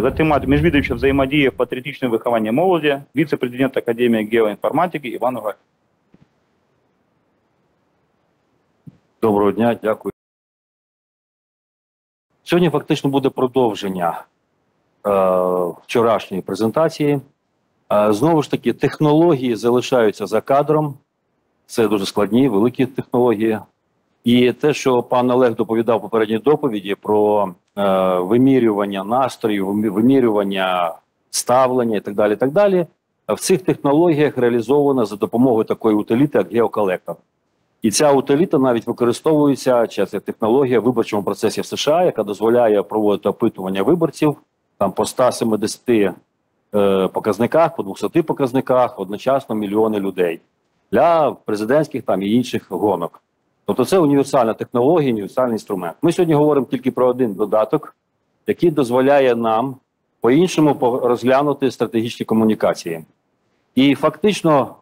За тематикою міжвідомча взаємодія в патріотичному вихованні молоді, віце-президент Академії геоінформатики Іван Угай. Доброго дня, дякую. Сьогодні фактично буде продовження вчорашньої презентації. Знову ж таки, технології залишаються за кадром. Це дуже складні, великі технології. І те, що пан Олег доповідав в попередній доповіді про вимірювання настроїв, вимірювання ставлення і так далі, в цих технологіях реалізовано за допомогою такої утиліти, як геоколектор. І ця утиліта навіть використовується, ця технологія в виборчому процесі в США, яка дозволяє проводити опитування виборців там, по 170 показниках, по 200 показниках, одночасно мільйони людей для президентських там, і інших гонок. Тобто це універсальна технологія, універсальний інструмент. Ми сьогодні говоримо тільки про один додаток, який дозволяє нам по-іншому розглянути стратегічні комунікації. І фактично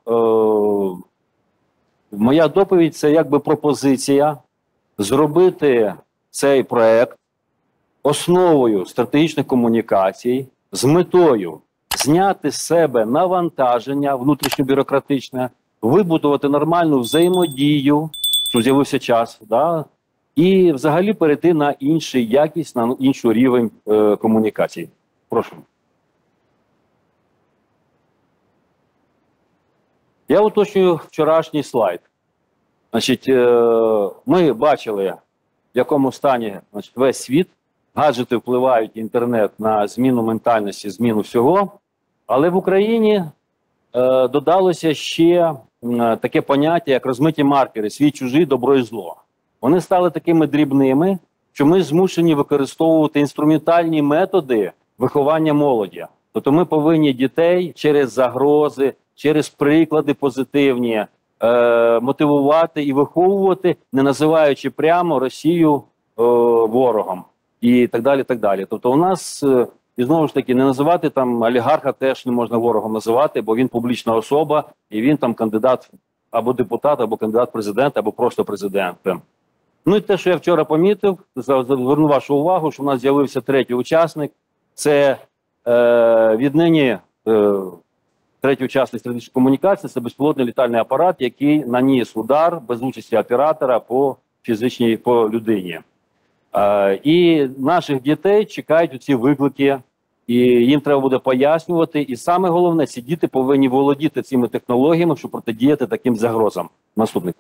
моя доповідь – це якби пропозиція зробити цей проект основою стратегічних комунікацій з метою зняти з себе навантаження внутрішньобюрократичне, вибудувати нормальну взаємодію, що з'явився час, да? І взагалі перейти на інший якість, на інший рівень комунікацій. Прошу. Я уточнюю вчорашній слайд. Значить, ми бачили, в якому стані весь світ. Гаджети впливають, інтернет, на зміну ментальності, зміну всього. Але в Україні додалося ще таке поняття, як розмиті маркери, свій, чужий, добро і зло. Вони стали такими дрібними, що ми змушені використовувати інструментальні методи виховання молоді. Тобто ми повинні дітей через загрози, через приклади позитивні мотивувати і виховувати, не називаючи прямо Росію ворогом і так далі, так далі. Тобто у нас, і знову ж таки, не називати там олігарха теж не можна ворогом називати, бо він публічна особа, і він там кандидат або депутат, або кандидат в президент, або просто президент. Ну і те, що я вчора помітив, зверну вашу увагу, що в нас з'явився третій учасник, це віднині третій учасник стратегічної комунікації, це безпілотний літальний апарат, який наніс удар без участі оператора по фізичній, по людині. І наших дітей чекають ці виклики, і їм треба буде пояснювати. І саме головне, ці діти повинні володіти цими технологіями, щоб протидіяти таким загрозам. Наступний.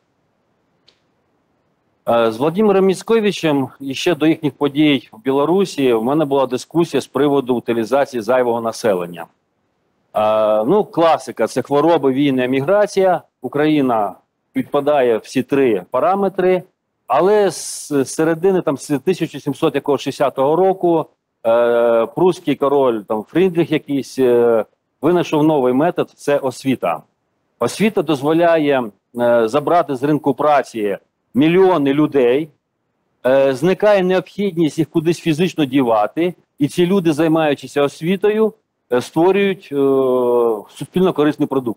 З Владимиром Міцковичем і ще до їхніх подій в Білорусі в мене була дискусія з приводу утилізації зайвого населення. Ну, класика – це хвороби, війни, еміграція. Україна підпадає всі три параметри. Але з середини там, з 1760 року прусський король там, Фрідріх якийсь винайшов новий метод – це освіта. Освіта дозволяє забрати з ринку праці мільйони людей, зникає необхідність їх кудись фізично дівати, і ці люди, займаючися освітою, створюють суспільно корисний продукт.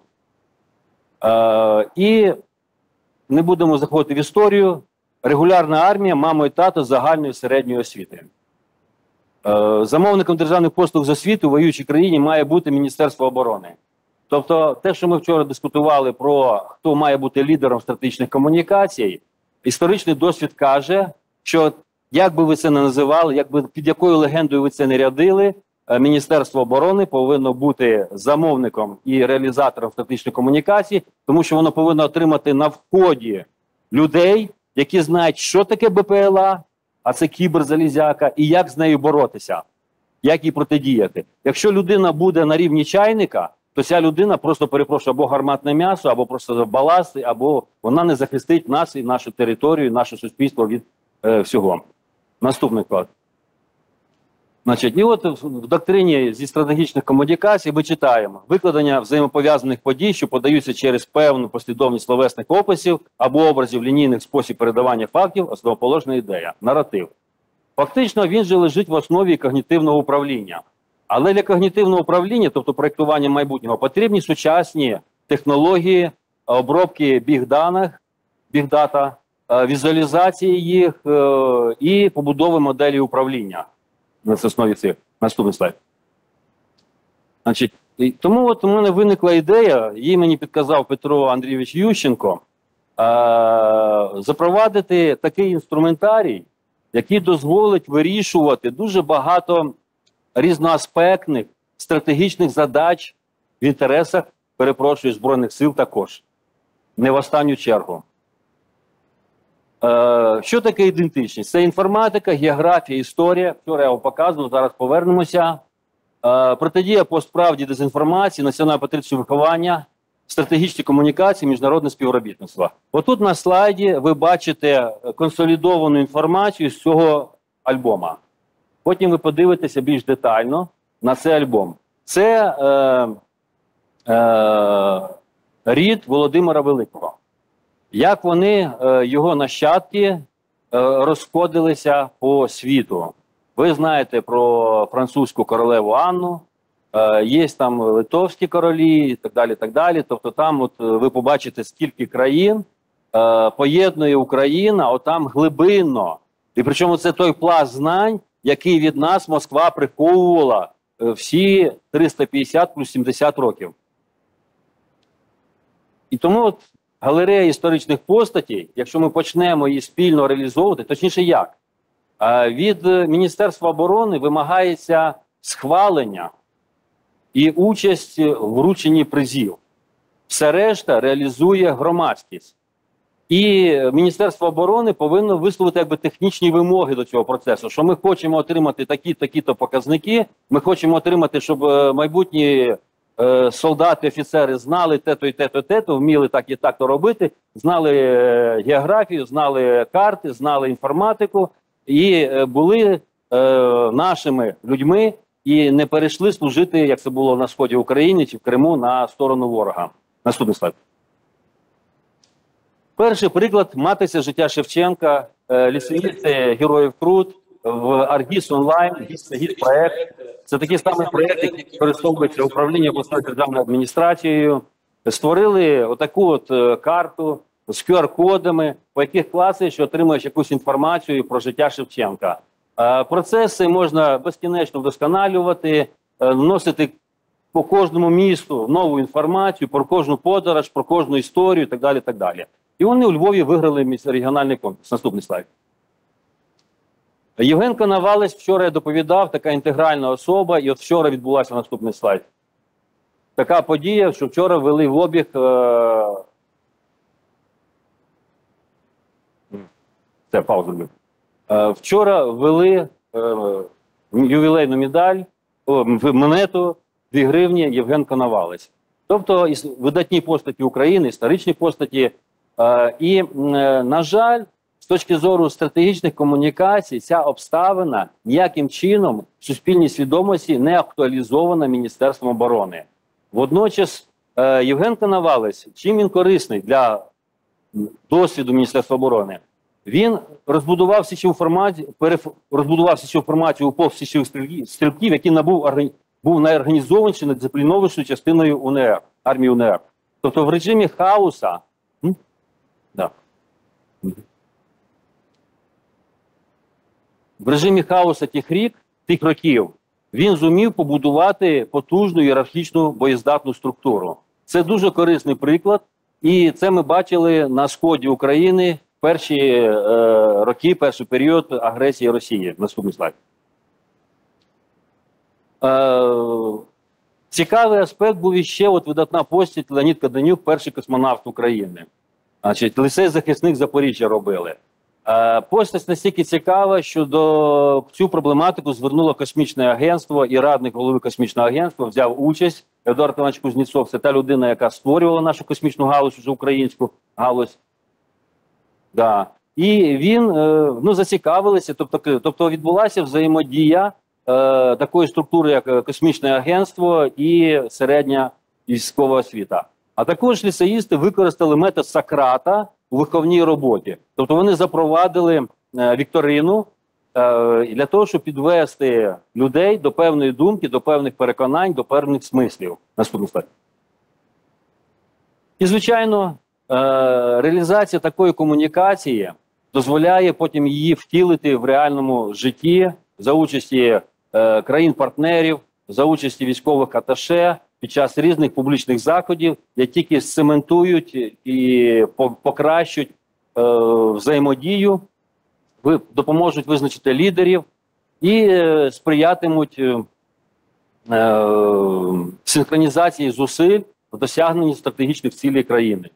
І не будемо заходити в історію. Регулярна армія, мамо і тато загальної середньої освіти. Замовником державних послуг з освіти у воюючій країні має бути Міністерство оборони. Тобто те, що ми вчора дискутували про хто має бути лідером стратегічних комунікацій, історичний досвід каже, що як би ви це не називали, під якою легендою ви це не рядили, Міністерство оборони повинно бути замовником і реалізатором стратегічної комунікації, тому що воно повинно отримати на вході людей, які знають, що таке БПЛА, а це кіберзалізяка, і як з нею боротися, як їй протидіяти. Якщо людина буде на рівні чайника, то ця людина просто, перепрошую, або гарматне м'ясо, або просто баласти, або вона не захистить нас і нашу територію, наше суспільство від всього. Наступний вклад. Значить, і от в доктрині зі стратегічних комунікацій ми читаємо викладення взаємопов'язаних подій, що подаються через певну послідовність словесних описів або образів, лінійних спосіб передавання фактів, основоположна ідея, наратив. Фактично він же лежить в основі когнітивного управління. Але для когнітивного управління, тобто проєктування майбутнього, потрібні сучасні технології обробки бігдата, візуалізації їх і побудови моделі управління на основі цих. Наступний слайд. Значить, тому от у мене виникла ідея, її мені підказав Петро Андрійович Ющенко, запровадити такий інструментарій, який дозволить вирішувати дуже багато різноаспектних стратегічних задач в інтересах, перепрошую, Збройних сил також. Не в останню чергу. Що таке ідентичність? Це інформатика, географія, історія. Вчора я вам показував, зараз повернемося. Протидія постправді дезінформації, національно-патріотичне виховання, стратегічні комунікації, міжнародне співробітництво. Отут на слайді ви бачите консолідовану інформацію з цього альбома. Потім ви подивитеся більш детально на цей альбом. Це рід Володимира Великого. Як вони, його нащадки, розходилися по світу. Ви знаєте про французьку королеву Анну, є там литовські королі і так далі, так далі. Тобто там от ви побачите, скільки країн поєднує Україна, отам глибинно. І причому це той пласт знань, який від нас Москва приховувала всі 350 плюс 70 років. І тому от галерея історичних постатей, якщо ми почнемо її спільно реалізовувати, точніше як? Від Міністерства оборони вимагається схвалення і участь в врученні призів. Все решта реалізує громадськість. І Міністерство оборони повинно висловити якби технічні вимоги до цього процесу, що ми хочемо отримати такі-то показники, ми хочемо отримати, щоб майбутні солдати, офіцери знали те-то і те-то, те-то, вміли так і так-то робити, знали географію, знали карти, знали інформатику і були нашими людьми і не перейшли служити, як це було на сході України чи в Криму, на сторону ворога. Наступний слайд. Перший приклад – матиця життя Шевченка, лісовісти Героїв Труд, в Аргіс онлайн, гід-проект. Це такий самий проєкт, який використовується управління обласною державною адміністрацією. Створили отаку от карту з QR-кодами, по яких класиш, що отримуєш якусь інформацію про життя Шевченка. Процеси можна безкінечно вдосконалювати, вносити по кожному місту нову інформацію, про кожну подорож, про кожну історію і так далі, так далі. І вони у Львові виграли регіональний конкурс. Наступний слайд. Євген Коновалець, вчора я доповідав, така інтегральна особа, і от вчора відбулася наступний слайд. Така подія, що вчора ввели в обіг це пауза буде. Вчора ввели ювілейну медаль, монету 2 гривні Євген Коновалець. Тобто видатні постаті України, історичні постаті. І, на жаль, з точки зору стратегічних комунікацій, ця обставина ніяким чином в суспільній свідомості не актуалізована Міністерством оборони. Водночас, Євген Коновалець, чим він корисний для досвіду Міністерства оборони? Він розбудував січову формацію УПО січових стрілків, який був найорганізованішою, найдисциплінованішою частиною УНР, армії УНР. Тобто в режимі хаоса, в режимі хаоса тих років він зумів побудувати потужну ієрархічну боєздатну структуру. Це дуже корисний приклад, і це ми бачили на сході України в перші роки, перший період агресії Росії. Наступний слайд. Цікавий аспект був іще видатна постать Леонід Каденюк, перший космонавт України. Значить, ліцей-захисник Запоріжжя робили. Постать настільки цікава, що до цю проблематику звернуло космічне агентство, і радник голови космічного агентства взяв участь. Едуард Іванович Кузнєцов – це та людина, яка створювала нашу космічну галузь, вже українську галузь. Да. І він, зацікавилися, тобто відбулася взаємодія такої структури, як космічне агентство і середня військова освіта. А також ліцеїсти використали метод Сократа у виховній роботі. Тобто вони запровадили вікторину для того, щоб підвести людей до певної думки, до певних переконань, до певних смислів. Наступний слайд. І, звичайно, реалізація такої комунікації дозволяє потім її втілити в реальному житті за участі країн-партнерів за участі військових аташе під час різних публічних заходів, які тільки цементують і покращують взаємодію, допоможуть визначити лідерів і сприятимуть синхронізації зусиль в досягненні стратегічних цілей країни.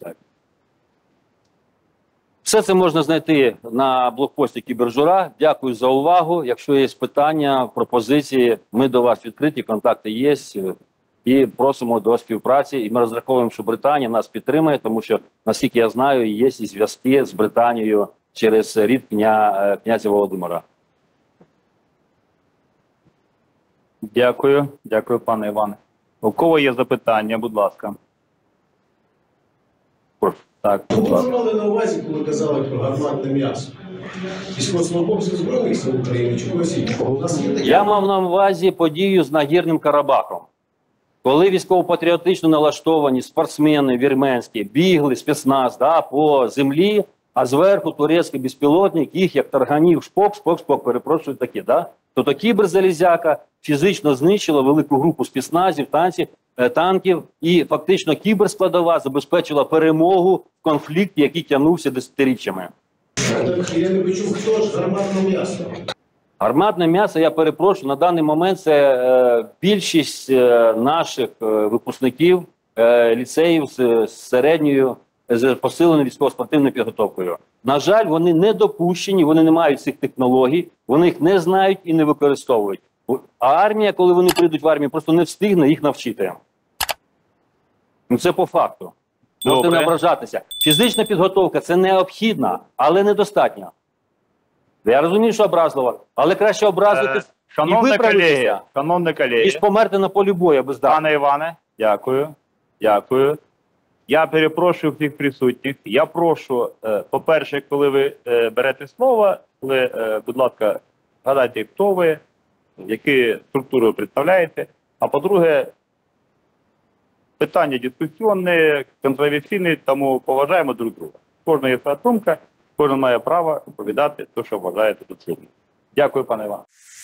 Все це можна знайти на блокпості Кібержура. Дякую за увагу. Якщо є питання, пропозиції, ми до вас відкриті, контакти є. І просимо до співпраці. І ми розраховуємо, що Британія нас підтримує, тому що, наскільки я знаю, є і зв'язки з Британією через рід князя Володимира. Дякую. Дякую, пане Іване. У кого є запитання, будь ласка. Так, будь ласка. Що мали на увазі, коли казали про гарматне м'ясо? Військовослужбовців Збройних сил України чи когось іншого? У нас є такі... Я мав на увазі подію з Нагірним Карабахом. Коли військово-патріотично налаштовані спортсмени вірменські бігли спецназ по землі, а зверху турецький безпілотник їх як тарганів шпок, перепрошую такі, то кіберзалізяка фізично знищила велику групу спецназів, танків, і фактично кіберскладова забезпечила перемогу в конфлікті, який тягнувся десятиріччями. Так, я не почув, хто ж гарматне м'ясо? Гарматне м'ясо, я перепрошую, на даний момент це більшість наших випускників ліцеїв з середньою, з посиленою військово-спортивною підготовкою. На жаль, вони не допущені, вони не мають цих технологій, вони їх не знають і не використовують. А армія, коли вони прийдуть в армію, просто не встигне їх навчити. Це по факту. Можете не ображатися. Фізична підготовка – це необхідна, але недостатня. Я розумію, що образливо, але краще образитись і виправитися, ніж померти на полі бою бездарно. Пане Іване, дякую. Дякую. Я перепрошую всіх присутніх. Я прошу, по-перше, коли ви берете слово, ви, будь ласка, згадайте, хто ви, які структури ви представляєте. А по-друге, питання дискусіонне, контроверсійне, тому поважаємо друг друга. Кожна є своя думка, кожен має право відповідати те, що вважаєте доцільним. Дякую, пане Іване.